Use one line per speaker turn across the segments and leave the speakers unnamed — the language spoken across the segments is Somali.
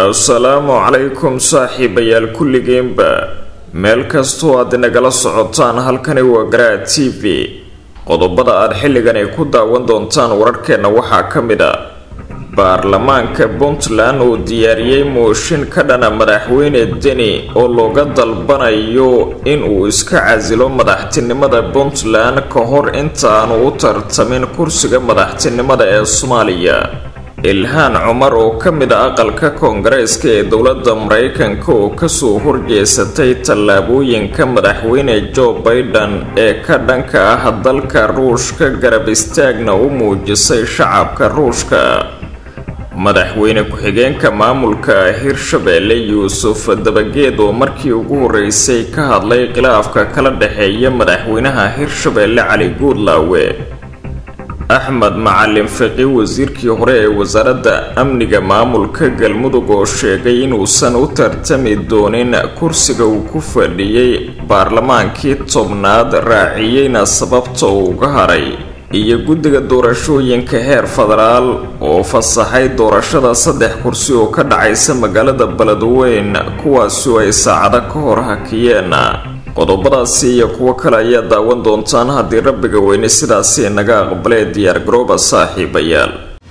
السلام عليكم صاحبيال kulligeenba meel kasto aad nagala socotaan halkani waa Garaa TV qodobada aad xilligan ay ku daawan doontaan wararkeena waxa kamid ah baarlamaanka Puntland oo diyaariyay mooshin ka dhana madaxweyne Deni oo looga dalbanayo in uu iska casilo madaxtinimada Puntland ka hor inta aanu u tartamin kursiga madaxtinimada ee Soomaaliya Ilhan Umar oo kamid ah aqalka Koongareeska ee dawladda Mareykanka oo ka soo horjeesatay tallaabooyinka madaxweyne Joe Biden ee ka dhanka ah dalka Ruushka garab istaagna u muujisay shacabka Ruushka madaxweyne ku-xigeenka maamulka Hirshabelle Yuusuf Dabageed oo markii ugu horeysay ka hadlay khilaafka kala dhaxeeya madaxweynaha Hirshabelle Cali Guudlaawe Ahmed Macalin Fiqi wasiirkii hore ee wasaaradda amniga maamulka Galmudug oo sheegay inuusan u tartami doonin kursiga uu ku fadhiyay baarlamaankii tobnaad raaciyayna sababta uu uga haray iyo guddiga doorashooyinka heer federaal oo fasaxay doorashada 3 kursi oo ka dhacaysa magaalada Beledweyne kuwaas oo ay saacado ka hor hakiyeen qodobadaasi iyo kuwa kale ayaa daawan doontaan haddii rabbiga weyne sidaasi naga aqbalay diyaar garooba saaxiibayaal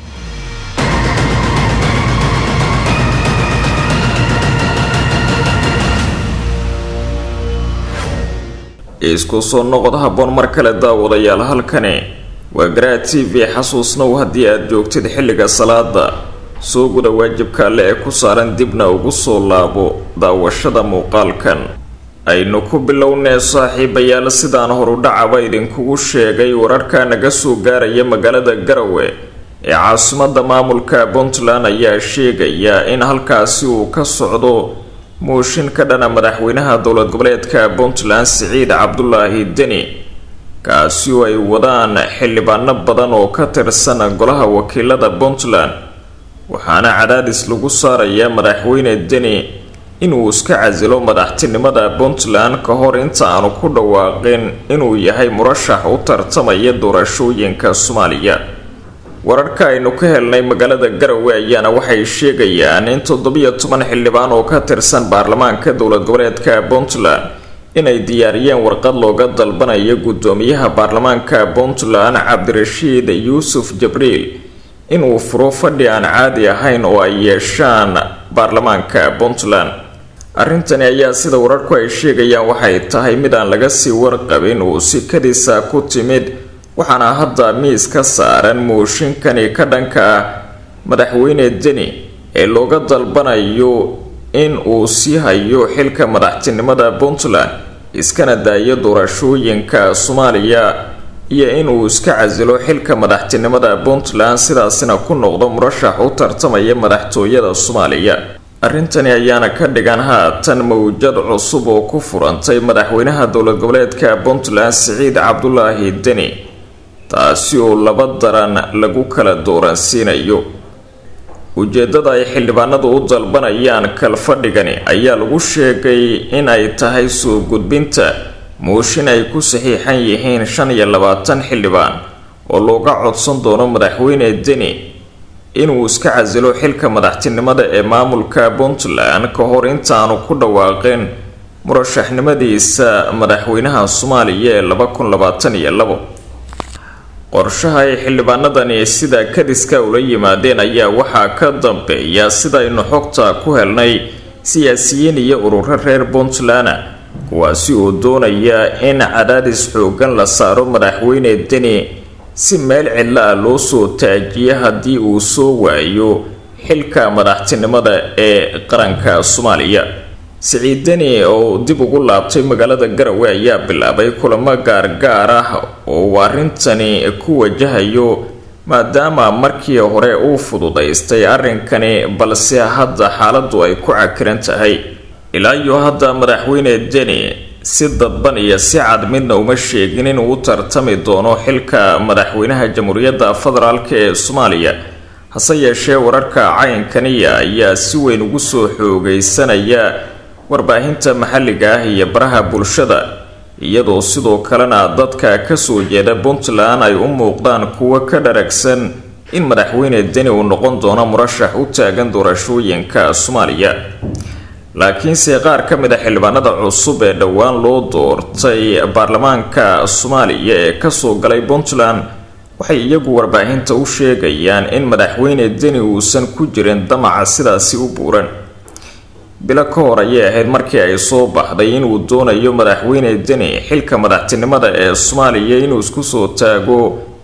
isku soo noqod habboon mar kale daawadayaal halkani waa Garaa TV xasuusnow haddii aad joogtid xilliga salaada soo guda waajibka alle ee ku saaran dibna ugu soo laabo daawashada muuqaalkan aynu ku bilownay saaxiibayaal sidaan horu dhacaba idinkugu sheegay wararka naga soo gaaraya magaalada Garowe ee caasimadda maamulka Puntland ayaa sheegaya in halkaasi uu ka socdo mooshin ka dhana madaxweynaha dowlad goboleedka Puntland Siciid Cabdullaahi Deni kaasi oo ay wadaan xildhibaano badan oo ka tirsan golaha wakiilada Puntland waxaana cadaadis lagu saarayaa madaxweyne Deni inuu iska casilo madaxtinimada Puntland ka hor inta aanu ku dhawaaqin inuu yahay murashax u tartamaya doorashooyinka Soomaaliya wararka aynu ka helnay magaalada Garowe ayaana waxay sheegayaan in 17 xildhibaan oo ka tirsan baarlamaanka dowlad goboleedka Puntland inay diyaariyeen warqad looga dalbanayo gudoomiyaha baarlamaanka Puntland Cabdirashiid Yuusuf Jibriil inuu furo fadhi aan caadi ahayn oo ay yeeshaan baarlamaanka Puntland arrintani ayaa sida wararku ay sheegayaan waxay tahay mid aan laga sii warqabin oo si kadisa ku timid waxaana hadda miis ka saaran mooshinkani ka dhanka ah madaxweyne Deni ee looga dalbanayo in uu sii hayo xilka madaxtinimada Puntland iskana daayo doorashooyinka Soomaaliya iyo in uu iska casilo xilka madaxtinimada Puntland sidaasina ku noqdo murashax u tartamaya madaxtooyada Soomaaliya arrintani ayaana ka dhigan haatan mawjad cusub oo ku furantay madaxweynaha dowlad goboleedka Puntland Siciid Cabdullaahi Deni taasi oo laba daran lagu kala dooransiinayo ujeedada ay xildhibaanadu u dalbanayaan kalfadhigani ayaa lagu sheegay in ay tahay soo gudbinta mooshin ay ku saxiixan yihiin 25 xildhibaan oo looga codsan doono madaxweyne Deni inuu iska casilo xilka madaxtinimada ee maamulka Puntland ka hor inta aanu ku dhawaaqin murashaxnimadiisa madaxweynaha Soomaaliya ee 2022 qorshaha ay xildhibaanadani sida kadiska ula yimaadeen ayaa waxaa ka dambeeya sida aynu xogta ku helnay siyaasiyiin iyo ururo reer Puntland kuwaasi oo doonaya in cadaadis xoogan la saaro madaxweyne Deni si meel cidla ah loo soo taajiyo haddii uu soo waayo xilka madaxtinimada ee qaranka Soomaaliya Siciid Deni oo dib ugu laabtay magaalada Garowe ayaa bilaabay kulamo gaar ah oo arrintani ku wajahayo maadaama markii hore uu fududaystay arrinkani balse hadda xaaladdu ay ku cakiran tahay ilaa iyo hadda madaxweyne Deni si dadban iyo si cad midna uma sheegin inuu u tartami doono xilka madaxweynaha Jamhuuriyadda Federaalka ee Soomaaliya hase yeeshee wararka cayinkani ayaa si weyn ugu soo xoogaysanaya warbaahinta maxalliga ah iyo baraha bulshada iyadoo sidoo kalena dadka ka soo jeeda Puntland ay u muuqdaan kuwa ka dharagsan in madaxweyne deni uu noqon doono murashax u taagan doorashooyinka Soomaaliya. laakiinse qaar ka mid ah xildhibaanada cusub ee dhowaan loo doortay baarlamaanka Soomaaliya ee ka soo galay Puntland waxay iyagu warbaahinta u sheegayaan in madaxweyne deni uusan ku jirin damaca sidaasi u buuran. bilo ka hor ayay ahayd markii ay soo baxday inuu doonayo madaxweyne deni xilka madaxtinimada ee Soomaaliya inuu isku soo taago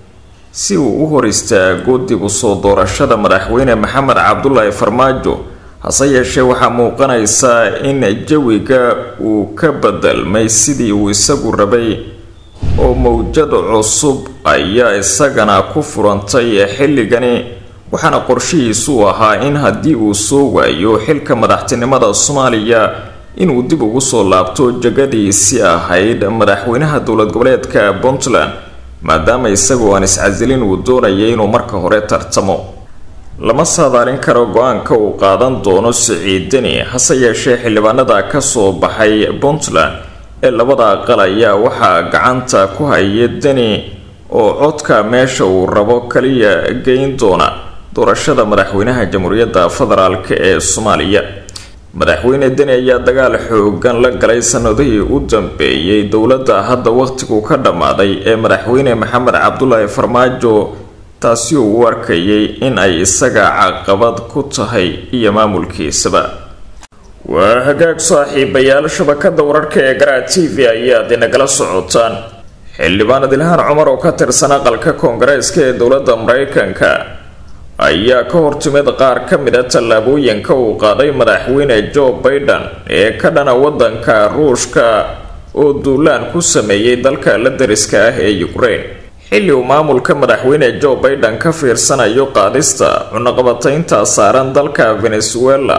si uu u hor istaago dib u soo doorashada madaxweyne Maxamed Cabdullaahi Farmaajo. hase yeeshee waxaa muuqanaysa in jawiga uu ka bedelmay sidii uu isagu rabay oo mawjad cusub ayaa isagana ku furantay xilligani, waxaana qorshihiisu ahaa in haddii uu soo waayo xilka madaxtinimada Soomaaliya inuu dib ugu soo laabto jagadiisii ahayd madaxweynaha dowlad goboleedka Puntland, maadaama isagu aan iscasilin uu doonayay inuu marka hore tartamo. lama saadaalin karo go-aanka uu qaadan doono Siciid Deni, hase yeeshee xildhibaanada ka soo baxay Puntland ee labada aqal ayaa waxaa gacanta ku haya Deni oo codka meesha uu rabo kaliya geyn doona doorashada madaxweynaha Jamhuuriyadda Federaalka ee Soomaaliya. madaxweyne Deni ayaa dagaal xoogan la galay sanadihii u dambeeyay dowladda hadda waqtigu ka dhamaaday ee madaxweyne Maxamed Cabdullaahi Farmaajo, taasi uu u arkayay in ay isaga caqabad ku tahay iyo maamulkiisaba. waa hagaag saaxiibayaal, shabakada wararka ee Garaa TV ayaad inagala socotaan. xildhibaan Ilhaan Cumar oo ka tirsan aqalka Koongareeska ee dowladda Mareykanka ayaa ka hortimid qaar ka mid ah tallaabooyinka uu qaaday madaxweyne Joe Biden ee ka dhana wadanka Ruushka oo duulaan ku sameeyay dalka la dariska ah ee Ukraine. xilli uu maamulka madaxweyne Joe Biden ka fiirsanayo qaadista cunaqabataynta saaran dalka Venezuela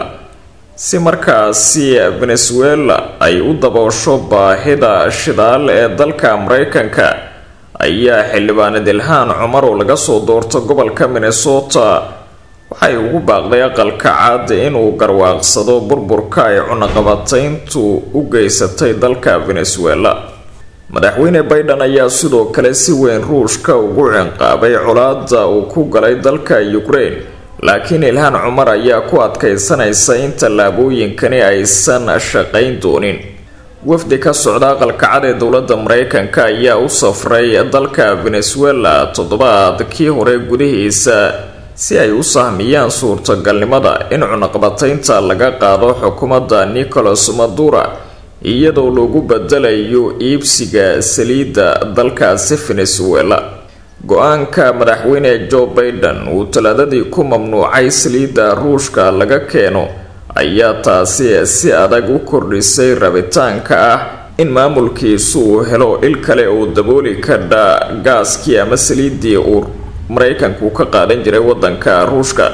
si markaasi Venezuela ay u daboosho baahida shidaal ee dalka Mareykanka, ayaa xildhibaan Ilhaan Cumar oo laga soo doorto gobolka Minnesota waxay ugu baaqday aqalka cad inuu garwaaqsado burburka ay cunaqabatayntu u geysatay dalka Venezuela. madaxweyne Biden ayaa sidoo kale si weyn Ruushka ugu cinqaabay colaadda uu ku galay dalka Ukraine, laakiin Ilhaan Cumar ayaa ku adkaysanaysa in tallaabooyinkani aysan shaqayn doonin. wafdi ka socda aqalka cad ee dowladda Mareykanka ayaa u safray dalka Venezuela toddobaadkii hore gudihiisa si ay u sahmiyaan suurtagalnimada in cunaqabataynta laga qaado xukuumadda Nicolas Maduro iyadoo lagu bedelayo iibsiga saliidda dalkaasi Venezuela. go-aanka madaxweyne Joe Biden uu talaadadii ku mamnuucay saliidda Ruushka laga keeno ayaa taasi si adag u kordhisay rabitaanka ah in maamulkiisu uu helo il kale oo dabooli kara gaaskii ama saliiddii uu Mareykanku ka qaadan jiray wadanka Ruushka.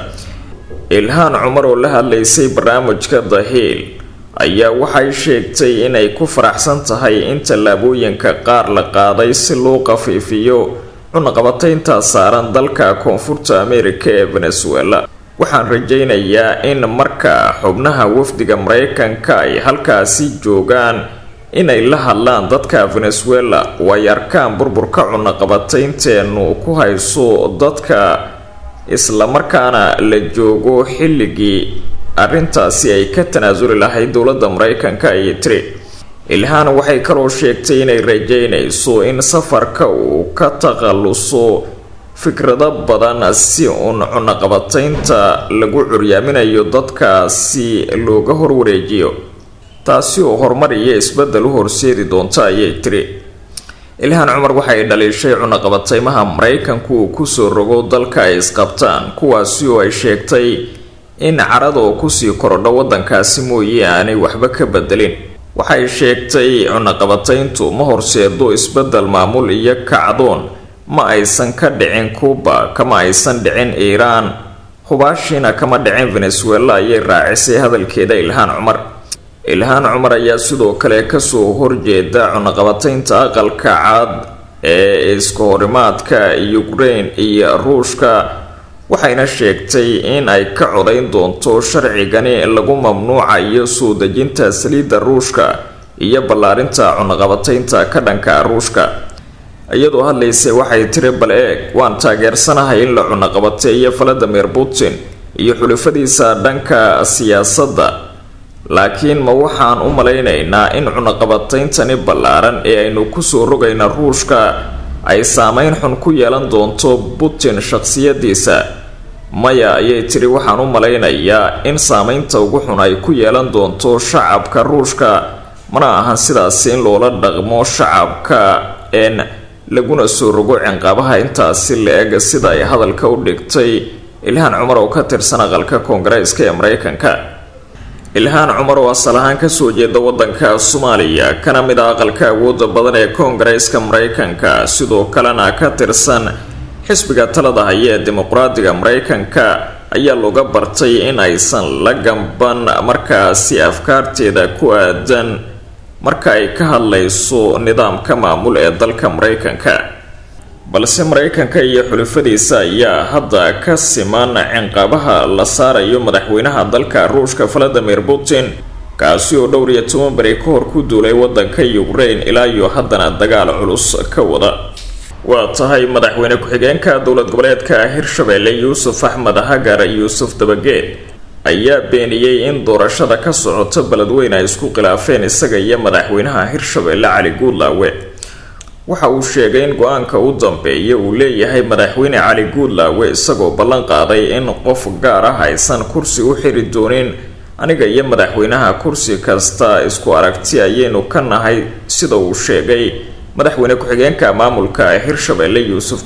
Ilhaan Cumar oo la hadlaysay barnaamijka The Hill ayaa waxay sheegtay inay ku faraxsan tahay in tallaabooyinka qaar la qaaday si loo qafiifiyo cunaqabataynta saaran dalka Koonfurta Ameerika ee Venezuela. waxaan rajaynayaa in marka xubnaha wafdiga Mareykanka ay halkaasi joogaan inay la hadlaan dadka Venezuela oo ay arkaan burburka cunaqabataynteenu ku hayso dadka, isla markaana la joogo xilligii arrintaasi ay ka tanaasuli lahayd dowladda Mareykanka ay tiri. Ilhaan waxay kaloo sheegtay inay rajaynayso in safarka uu ka takhaluso fikrado badan si uun cunaqabataynta lagu curyaaminayo dadkaasi looga horwareejiyo, taasi oo horumar iyo isbedel u horseedi doonta ayay tiri. Ilhaan Cumar waxay dhalishay cunaqabataymaha Mareykanku uu ku soo rogo dalka ay isqabtaan, kuwaasi oo ay sheegtay in carada oo kusii korodho wadankaasi mooyee aanay waxba ka bedelin. waxay sheegtay cunaqabatayntu ma horseedo isbedel maamul iyo kacdoon, ma aysan ka dhicin Cuba, kama aysan dhicin Iran, hubaashina kama dhicin Venezuela ayay raacisay hadalkeeda Ilhaan Cumar. Ilhaan Cumar ayaa sidoo kale kasoo horjeeda cunaqabataynta aqalka cad ee isku horimaadka Ukraine iyo Ruushka, waxayna sheegtay in ay ka codayn doonto sharcigani lagu mamnuucayo soo dejinta saliidda Ruushka iyo ballaarinta cunaqabataynta ka dhanka Ruushka. iyadoo hadlaysay waxay tiri bal eeg waan taageersanahay in la cunaqabateeyo Vladimir Putin iyo xulafadiisa dhanka siyaasadda, laakiin ma waxaan u malaynaynaa in cunaqabateyntani ballaaran ee aynu kusoo rogayna Ruushka ay saameyn xun ku yeelan doonto Putin shakhsiyadiisa? Maya, ayay tiri, waxaan u malaynayaa in saameynta ugu xun ay ku yeelan doonto shacabka Ruushka, mana ahan sidaas in loola dhaqmo shacabka laguna soo rogo cinqabaha intaasi la-eg sida ay hadalka u dhigtay Ilhaan Cumar oo ka tirsan aqalka Koongareeska ee Mareykanka. Ilhaan Cumar oo asal ahaan kasoo jeeda wadanka Soomaaliya kana mid ah aqalka awoodda badan ee Koongareeska Mareykanka, sidoo kalena ka tirsan xisbiga talada haya ee dimuqraadiga Mareykanka, ayaa looga bartay in aysan la gamban markaasi afkaarteeda ku aadan marka ay ka hadlayso nidaamka maamul ee dalka Mareykanka. balse Mareykanka iyo xulafadiisa ayaa hadda ka siman cinqabaha la saarayo madaxweynaha dalka Ruushka Vladimir Putin, kaasi oo dhowr iyo 10 bari ka hor ku duulay wadanka Ukraine ilaa iyo haddana dagaal culus ka wada. waa tahay madaxweyne ku-xigeenka dowlad goboleedka Hirshabelle Yuusuf Axmed Hagar Yuusuf Dabageed ayaa beeniyay in doorashada ka socota Beledweyne ay isku khilaafeen isaga iyo madaxweynaha Hirshabelle Cali Guudlaawe. waxa uu sheegay in go'aanka u dambeeya uu leeyahay madaxweyne Cali Guudlaawe isagoo ballan qaaday in qof gaar ah aysan kursi u xiri doonin. aniga iyo madaxweynaha kursi kasta isku aragti ayaynu ka nahay, sida uu sheegay madaxweyne ku-xigeenka maamulka Hirshabelle Yuusuf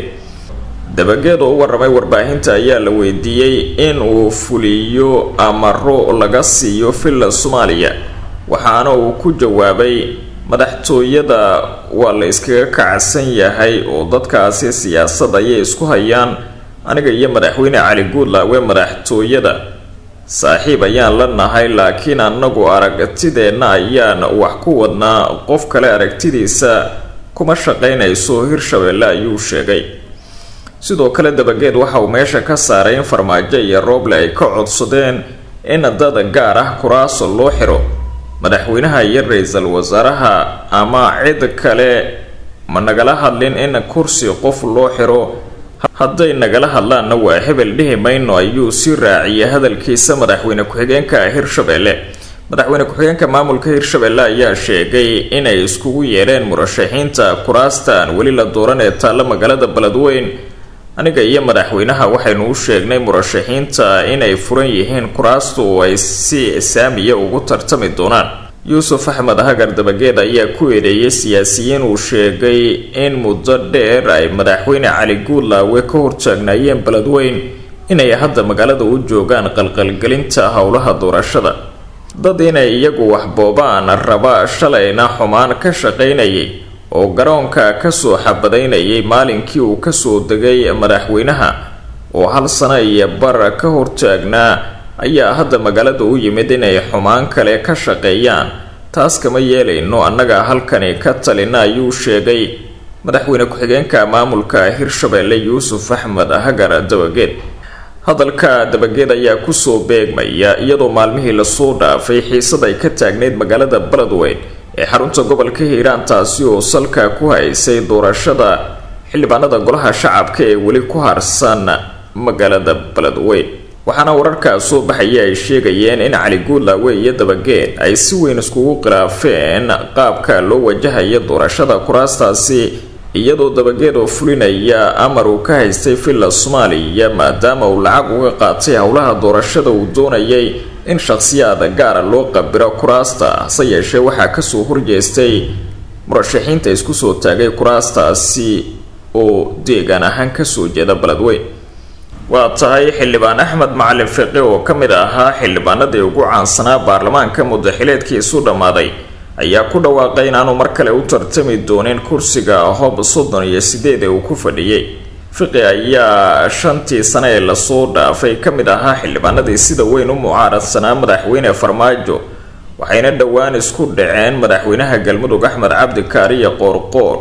Dabageed oo warramay warbaahinta ayaa la weydiiyay in uu fuliyo amaro laga siiyo filla Soomaaliya, waxaana uu ku jawaabay madaxtooyada waa la iskaga kacsan yahay oo dadkaasi siyaasadda ayay isku hayaan. aniga iyo madaxweyne Cali Guudlaawe madaxtooyada saaxiib ayaan la nahay, laakiin anagu aragtideena ayaan wax ku wadnaa, qof kale aragtidiisa kuma shaqaynayso Hirshabelle, ayuu sheegay. sidoo kale Dabageed waxa uu meesha ka saaray in Farmaajo iyo Rooble ay ka codsadeen in dad gaar ah kuraas loo xiro. madaxweynaha iyo ra'iisul wasaaraha ama cid kale ma nagala hadlin in kursi qof loo xiro, hadday nagala hadlaanna waa hebel dhihi mayno, ayuu si raaciyay hadalkiisa madaxweyne ku-xigeenka Hirshabelle. madaxweyne ku-xigeenka maamulka Hirshabelle ayaa sheegay inay iskugu yeereen murashaxiinta kuraastan weli la dooran ee taalla magaalada Beledweyne. aniga iyo madaxweynaha waxaynu u sheegnay murashaxiinta inay furan yihiin kuraastu oo ay si saamiya ugu tartami doonaan. Yuusuf Axmed Hagar Dabageed ayaa ku eedeeyay siyaasiyiin uu sheegay in muddo dheer ay madaxweyne Cali Guudlaawe ka hortaagnaayeen Beledweyne inay hadda magaalada u joogaan qalqalgelinta howlaha doorashada. dad inay iyagu wax boobaan raba shalayna xumaan ka shaqaynayay oo garoonka kasoo xabadaynayay maalinkii uu kasoo degay madaxweynaha oo hal sano iyo bar ka hortaagnaa ayaa hadda magaalada u yimid inay xumaan kale ka shaqeeyaan. taas kama yeelayno, annaga halkani ka talina, ayuu sheegay madaxweyne ku-xigeenka maamulka Hirshabelle Yuusuf Axmed Hagar Dabageed. hadalka Dabageed ayaa kusoo beegmaya iyadoo maalmihii lasoo dhaafay xiisad ay ka taagneyd magaalada Beledweyne ee xarunta gobolka Hiiraan, taasi oo salka ku haysay doorashada xildhibaanada golaha shacabka ee weli ku harsan magaalada Beledweyne. waxaana wararka soo baxaya ay sheegayeen in Cali Guudlaawe iyo Dabageed ay si weyn iskugu khilaafeen qaabka loo wajahayo doorashada kuraastaasi, iyadoo Dabageed oo fulinaya amar uu ka haystay filla Soomaaliya maadaama uu lacag uga qaatay howlaha doorashada uu doonayay in shakhsiyaad gaar ah loo qabiro kuraasta. hase yeeshee waxaa kasoo horjeestay murashaxiinta isku soo taagay kuraastaasi oo deegaan ahaan kasoo jeeda Beledweyne. waa tahay xildhibaan Axmed Macalin Fiqi oo ka mid ahaa xildhibaanadii ugu caansanaa baarlamaanka muddaxileedkiisu dhammaaday ayaa ku dhawaaqay in aanu mar kale u tartami doonin kursiga Hob 38 ee uu ku fadhiyay. Fiqi ayaa 5 sano ee lasoo dhaafay ka mid ahaa xildhibaanadii sida weyn u mucaaradsanaa madaxweyne Farmaajo, waxayna dhowaan isku dhaceen madaxweynaha Galmudug Axmed Cabdi Kaariye Qoorqoor.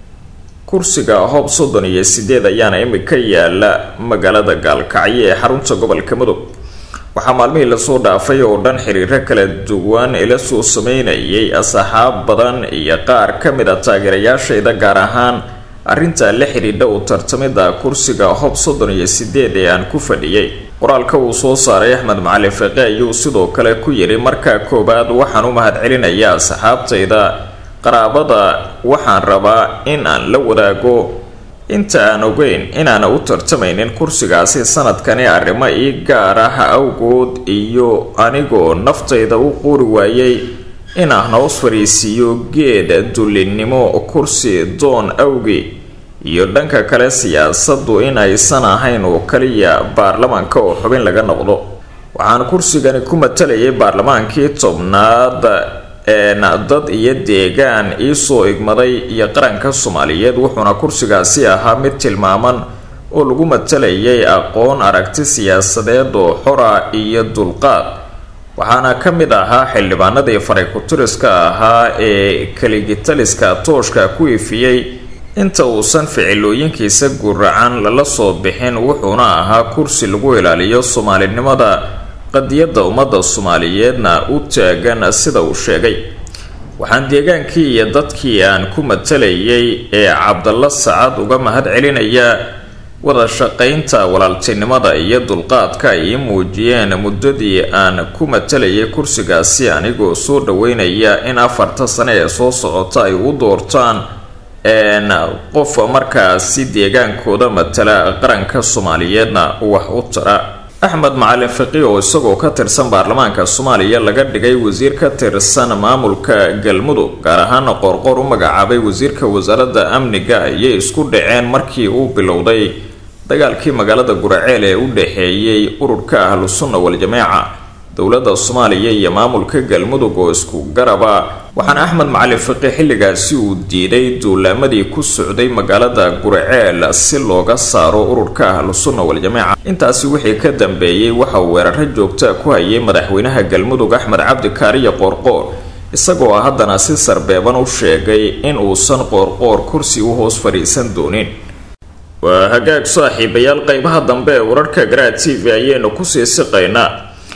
kursiga Hob 38 ayaana imika yaala magaalada Gaalkacyo ee xarunta gobolka Mudug. waxaa maalmihii lasoo dhaafay oo dhan xiriiro kala duwan ila soo sameynayay asxaab badan iyo qaar ka mid ah taageerayaashayda, gaar ahaan arrinta la xidhiidha u tartamida kursiga hob 38 ee aan ku fadhiyay. qoraalka uu soo saaray Axmed Macalin Fiqi ayuu sidoo kale ku yiri marka koobaad waxaan u mahadcelinayaa asxaabtayda qaraabada, waxaan rabaa in aan la wadaago inta aan ogeyn inaan u tartamaynin kursigaasi sanadkani arrimo ii gaar ah awgood iyo anigoo naftayda u qori waayay inaan hoos fariisiyo geed dulinimo kursi doon awgi iyo dhanka kale siyaasaddu in aysan ahayn oo kaliya baarlamaanka oo xubin laga noqdo. waxaan kursigani ku matalayay baarlamaankii tobnaad dad iyo deegaan iisoo igmaday iyo qaranka Soomaaliyeed, wuxuuna kursigaasi ahaa mid tilmaaman oo lagu matalayay aqoon, aragti siyaasadeed oo xora iyo dulqaad. waxaana ka mid ahaa xildhibaanadii faray-ku-tiriska ahaa ee kaligitaliska tooshka ku ifiyay inta uusan ficilooyinkiisa guracan lala soo bixin, wuxuuna ahaa kursi lagu ilaaliyo Soomaalinimada, qadiyadda ummadda Soomaaliyeedna u taagan sida uu sheegay. waxaan deegaankii iyo dadkii aan ku matalayay ee Cabdalla Sacad uga mahadcelinayaa wada shaqaynta, walaaltinimada iyo dulqaadka ay muujiyeen muddadii aan ku matalayay kursigaasi, anigoo soo dhaweynaya in 4 sano ee soo socota ay u doortaan qof markaasi deegaankooda matala qaranka Soomaaliyeedna wax u tara. Axmed Macalin Fiqi oo isagoo ka tirsan baarlamaanka Soomaaliya laga dhigay wasiir ka tirsan maamulka Galmudug, gaar ahaan Qorqor u magacaabay wasiirka wasaaradda amniga, ayay isku dhaceen markii uu bilowday dagaalkii magaalada Guraceel ee u dhaxeeyay ururka Ahlusunna wal Jameeca, dowladda Soomaaliya iyo maamulka Galmudug oo isku garaba. waxaan Axmed Macalin Fiqi xilligaasi uu diiday duulaamadii ku socday magaalada Guraceel si looga saaro ururka Ahlusunna wal Jameeca. intaasi wixii ka dambeeyay waxa uu weeraro joogto ku hayay madaxweynaha Galmudug Axmed Cabdi Kaariye Qorqor, isagoo haddana si sarbeeban u sheegay in uusan Qorqor kursi u hoos fadhiisan doonin. waa hagaag saaxiibayaal, qaybaha dambe ee wararka Garaad TV ayaynu ku sii siqaynaa.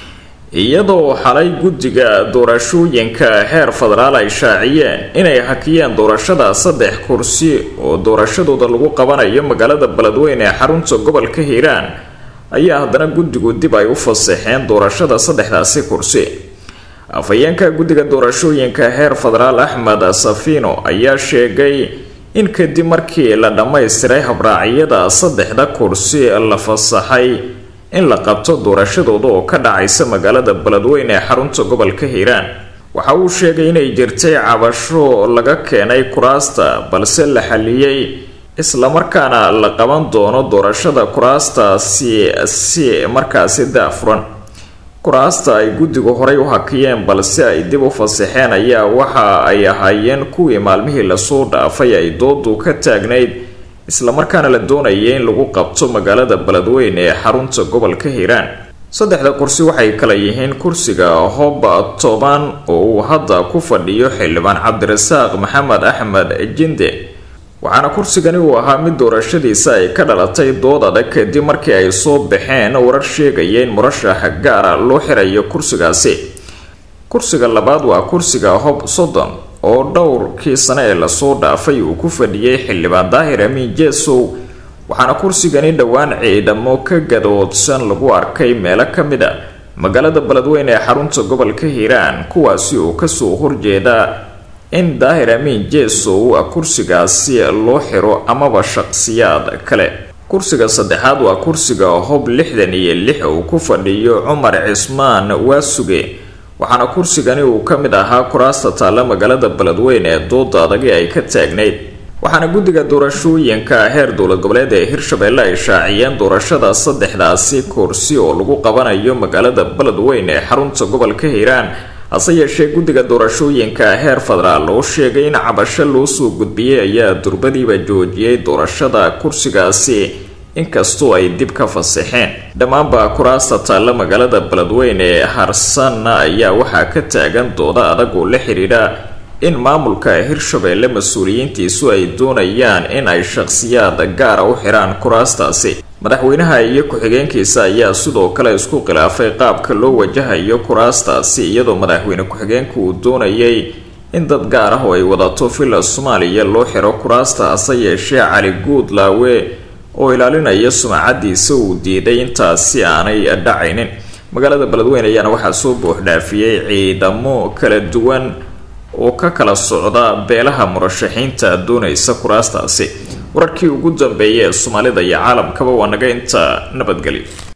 iyadoo xalay guddiga doorashooyinka heer federaal ay shaaciyeen inay hakiyeen doorashada 3 kursi oo doorashadooda lagu qabanayo magaalada Beledweyne ee xarunta gobolka Hiiraan, ayaa haddana guddigu dib ay u fasaxeen doorashada 3daasi kursi. afhayeenka guddiga doorashooyinka heer federaal Axmed Safino ayaa sheegay in kadib markii la dhammaystiray habraacyada 3 kursi la fasaxay in la qabto doorashadooda oo ka dhacaysa magaalada Beledweyne ee xarunta gobolka Hiiraan. waxa uu sheegay inay jirtay cabasho laga keenay kuraasta, balse la xaliyay isla markaana la qaban doono doorashada kuraastaasi si markaasi daafuran. kuraasta ay guddigu horey u hakiyeen balse ay dib u fasaxeen ayaa waxa ay ahaayeen kuwii maalmihii la soo dhaafay ay doodu ka taagnayd, isla markaana la doonayay in lagu qabto magaalada Beledweyne ee xarunta gobolka Hiiraan. 3 kursi waxay kala yihiin kursiga hob 10 oo uu hadda ku fadhiyo xildhibaan Cabdirasaaq Maxamed Axmed Jinde, waxaana kursigani uu ahaa mid doorashadiisa ay ka dhalatay dood adag kadib markii ay soo baxeen warar sheegaya in murashax gaara loo xirayo kursigaasi. kursiga labaad waa kursiga hob 30 oo dhowrkii sano ee la soo dhaafay uu ku fadhiyay xildhibaan Daahir Amiin Jeesow, waxaana kursigani dhowaan ciidamo ka gadoodsan lagu arkay meelo ka mid ah magaalada Beledweyne ee xarunta gobolka Hiiraan, kuwaasi oo ka soo horjeeda in Daahir Amiin Jeesow kursigaasi loo xiro amaba shakhsiyaad kale. kursiga saddexaad waa kursiga hob 66 oo ku fadhiyo Cumar Cismaan Waasuge, waxaana kursigani uu ka mid ahaa kuraasta taalla magaalada Beledweyne ee dooda adag ay ka taagnayd. waxaana guddiga doorashooyinka heer dowlad goboleed ee Hirshabeelle ay shaaciyeen doorashada 3daasi kursi oo lagu qabanayo magaalada Beledweyne ee xarunta gobolka Hiiraan. hase yeeshee guddiga doorashooyinka heer federaal oo sheegay in cabasho loo soo gudbiyay ayaa durbadiiba joojiyay doorashada kursigaasi, inkastoo ay dib ka fasaxeen. dhammaanba kuraasta taalla magaalada Beledweyne ee harsan ayaa waxaa ka taagan dooda adag oo la xiriira in maamulka Hirshabeelle mas'uuliyiintiisu ay doonayaan in ay shakhsiyaad gaar ah u xiraan kuraastaasi. madaxweynaha iyo ku-xigeenkiisa ayaa sidoo kale isku khilaafay qaabka loo wajahayo kuraastaasi, iyadoo madaxweyne ku-xigeenku uu doonayay in dad gaar ah oo ay wadato villa Soomaaliya loo xiro kuraasta hase yeeshee Cali Guudlaawe oo ilaalinaya sumcadiisa uu diiday intaasi aanay dhacaynin. magaalada Beledweyne ayaana waxaa soo buux dhaafiyay ciidamo kala duwan oo ka kala socda beelaha murashaxiinta doonaysa kuraastaasi. wararkii ugu dambeeyay Soomaalida iyo caalamkaba waa naga inta nabadgelyo.